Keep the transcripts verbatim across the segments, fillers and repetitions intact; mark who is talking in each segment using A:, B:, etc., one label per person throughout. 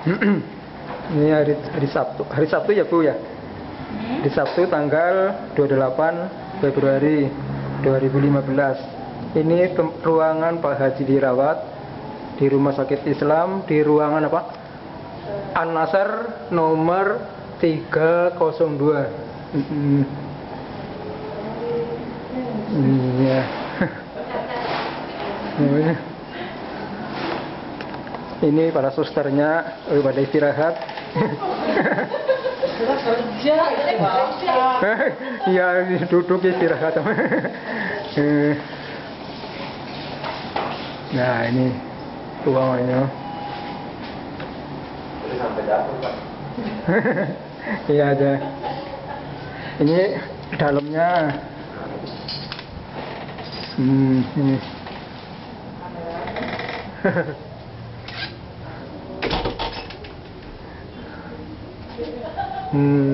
A: Ini hari, hari Sabtu, hari Sabtu ya Bu ya? Di Sabtu tanggal dua puluh delapan Februari dua ribu lima belas. Ini ruangan Pak Haji dirawat di Rumah Sakit Islam di ruangan apa? An-Nasr nomor tiga nol dua. Mm-hmm. Iya. Ini para susternya pada istirahat.
B: Kerja,
A: iya duduk istirahat. Nah ini ruangannya.
C: Sampai dapur Pak.
A: Iya ada. Ini dalamnya. Hmm, ini. hmm.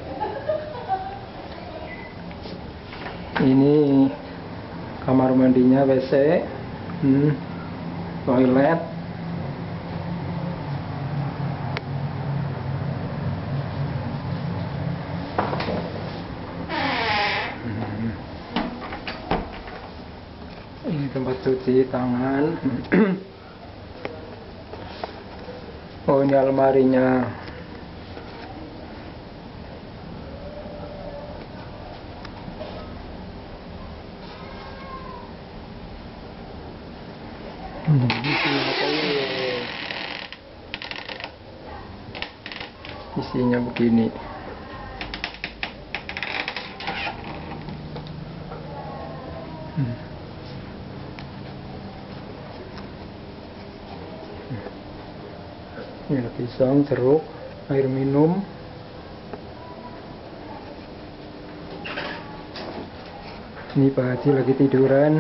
A: Ini kamar mandinya, W C, hmm. toilet. Hmm. Ini tempat cuci tangan. Oh ini almarinya. Hmm, isinya begini. Hmm. Ini ada pisang, jeruk, air minum. Ini Pak Haji lagi tiduran.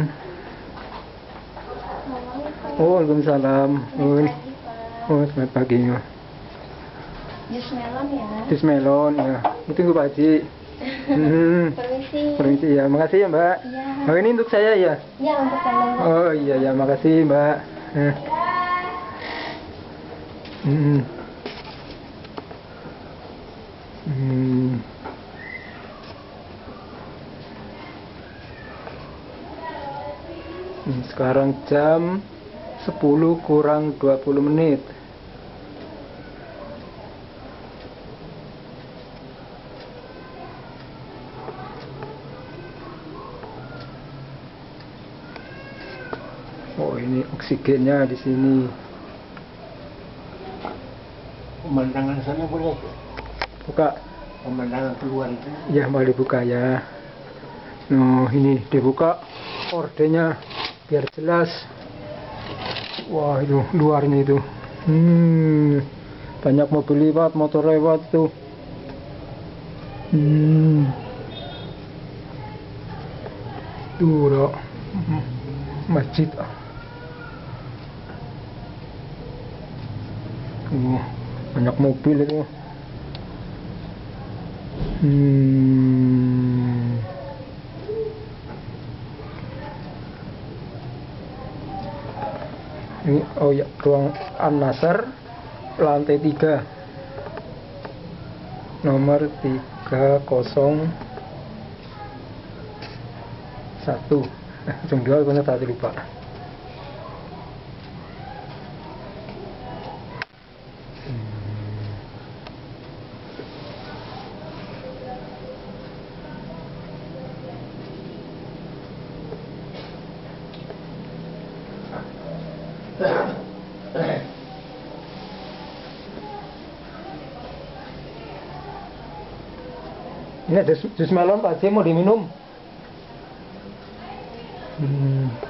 A: Oh, waalaikumsalam. Oh, oh, selamat pagi.
D: Jus melon ya.
A: Jus melon ya. Itu Pak Haji. Hmm.
D: Permisi.
A: Permisi ya, makasih ya Mbak.
D: Iya.
A: Oh, ini untuk saya ya.
D: Iya untuk kamu.
A: Oh iya ya, makasih Mbak. Eh. Hmm. Hmm. Hmm, sekarang jam sepuluh kurang dua puluh menit. Oh, ini oksigennya di sini.
C: Pemandangan sana boleh
A: Buka.
C: pemandangan keluar itu.
A: Ya, boleh buka ya. Nah, ini dibuka ordernya biar jelas. Wah, itu luarnya itu. Hmm. Banyak mobil lewat, motor lewat tuh. Hmm. Tuh, loh. Masjid. Uh, banyak mobil itu. Hmm. Ini oh ya, ruang An-Nasr lantai tiga nomor tiga nol satu. Eh, ujung dua punya tadi lupa. Ini ada jus melon Pak Haji, mau diminum. Hmm.